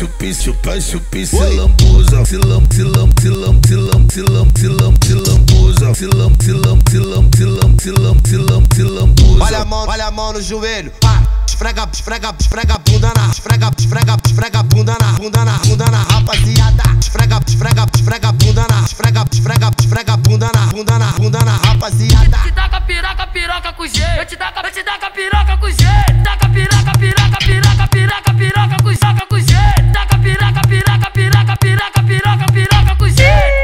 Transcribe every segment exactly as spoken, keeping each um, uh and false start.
chupi, chupa, chupi, se lambuza, se lam, se lam, se lam, se lam, se lam, se lam, se lambuza, se lam, se lam, se lam, se lam, se lam, se lam, se lambuza. Olha a mão, olha a mão no joelho, pá, esfrega, esfrega, esfrega a bunda na, esfrega, esfrega, esfrega a bunda na, bunda na, bunda na, rapaziada, esfrega, esfrega, esfrega a bunda na, esfrega, esfrega, esfrega a bunda na, bunda na, bunda na, rapaziada. Eu te dá com a piroca, piroca com jeito. Eu te dá, eu te dá com a piroca com jeito. Dá com a piroca, piroca, piroca, piroca, piroca com soca com jeito. Dá com a piroca, piroca, piroca, piroca, piroca, piroca com jeito.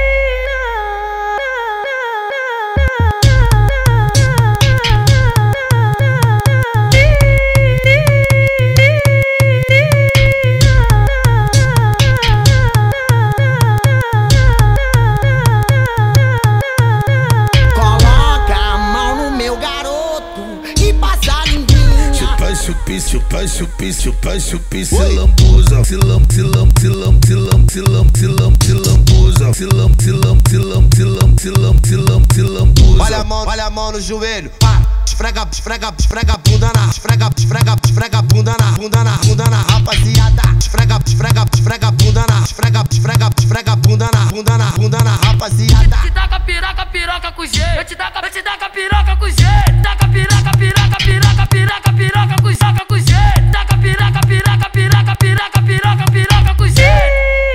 Chupi, chupa, chupi, chupa, chupi, se lambuza, se lam, se lam, se lam, se lam, se lam, se lam, se lambuza, se lam, se lam, se lam, se lam, se lam, se lam, se lambuza. Olha a mão, olha a mão no joelho, pá, esfrega, esfrega, esfrega a bunda na, esfrega, esfrega, esfrega a bunda na, bunda na, bunda na, rapaziada, esfrega, esfrega, esfrega a bunda na, esfrega, esfrega, esfrega a bunda na, bunda na, bunda na, rapaziada. Eu te dá com a piroca, piroca com jeito. Eu te dá, eu te dá com a piroca com jeito. Dá com a piroca, piroca, piroca, piroca, piroca com soca com jeito. Dá com a piroca, piroca, piroca, piroca, piroca, piroca com jeito.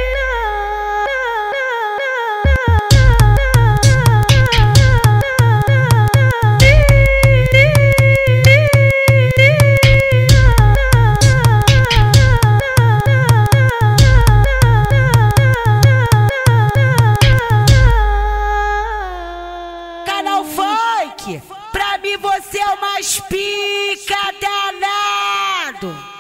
Canal Funk, pra mim você é o mais pica danado.